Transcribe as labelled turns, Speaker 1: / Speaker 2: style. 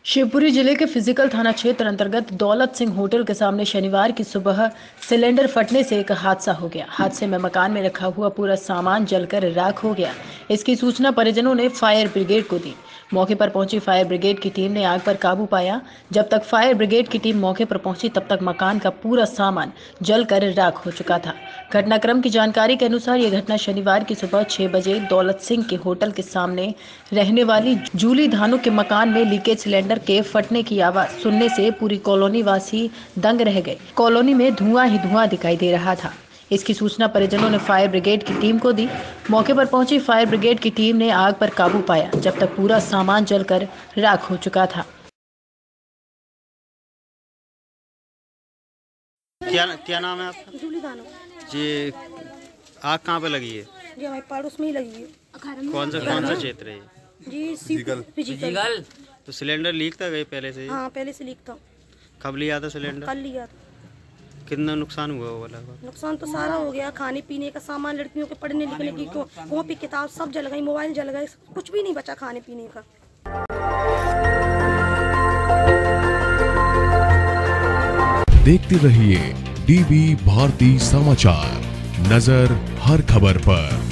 Speaker 1: शिवपुरी जिले के फिजिकल थाना क्षेत्र अंतर्गत दौलत सिंह होटल के सामने शनिवार की सुबह सिलेंडर फटने से एक हादसा हो गया। हादसे में मकान में रखा हुआ पूरा सामान जलकर राख हो गया। इसकी सूचना परिजनों ने फायर ब्रिगेड को दी। मौके पर पहुंची फायर ब्रिगेड की टीम ने आग पर काबू पाया। जब तक फायर ब्रिगेड की टीम मौके पर पहुंची तब तक मकान का पूरा सामान जलकर राख हो चुका था। घटनाक्रम की जानकारी के अनुसार यह घटना शनिवार की सुबह 6 बजे दौलत सिंह के होटल के सामने रहने वाली जूली धानु के मकान में लीकेज सिलेंडर के फटने की आवाज सुनने से पूरी कॉलोनी वासी दंग रह गए। कॉलोनी में धुआं ही धुआं दिखाई दे रहा था। इसकी सूचना परिजनों ने फायर ब्रिगेड की टीम को दी। मौके पर पहुंची फायर ब्रिगेड की टीम ने आग पर काबू पाया, जब तक पूरा सामान जलकर राख हो चुका था।
Speaker 2: क्या नाम है आपका?
Speaker 3: जूली धानु
Speaker 2: जी, आग कहाँ पे लगी है?
Speaker 3: जी हमारे पड़ोस में ही लगी है।
Speaker 2: कौन सा क्षेत्र है ये?
Speaker 3: जी फिजिकल।
Speaker 2: तो सिलेंडर लीक था गए पहले से?
Speaker 3: हाँ, पहले से लीक था।
Speaker 2: कब लिया था सिलेंडर?
Speaker 3: कल लिया था।
Speaker 2: कितना नुकसान हुआ वो वाला?
Speaker 3: नुकसान तो सारा हो गया। खाने पीने का सामान, लड़कियों के पढ़ने लिखने की कॉपी किताब सब जल गई, मोबाइल जल गए, कुछ भी नहीं बचा खाने पीने का।
Speaker 4: देखते रहिए डीबी भारती समाचार, नजर हर खबर पर।